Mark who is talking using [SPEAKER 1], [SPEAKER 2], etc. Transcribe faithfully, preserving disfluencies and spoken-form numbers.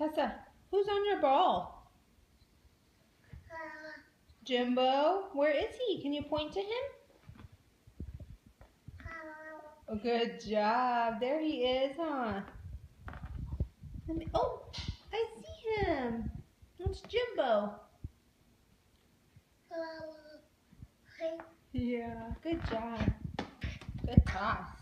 [SPEAKER 1] Tessa, who's on your ball?
[SPEAKER 2] Uh,
[SPEAKER 1] Jimbo? Where is he? Can you point to him?
[SPEAKER 2] uh,
[SPEAKER 1] Oh, good job. There he is, huh? Let me, oh, I see him. It's Jimbo.
[SPEAKER 2] uh,
[SPEAKER 1] Yeah, good job. Good toss.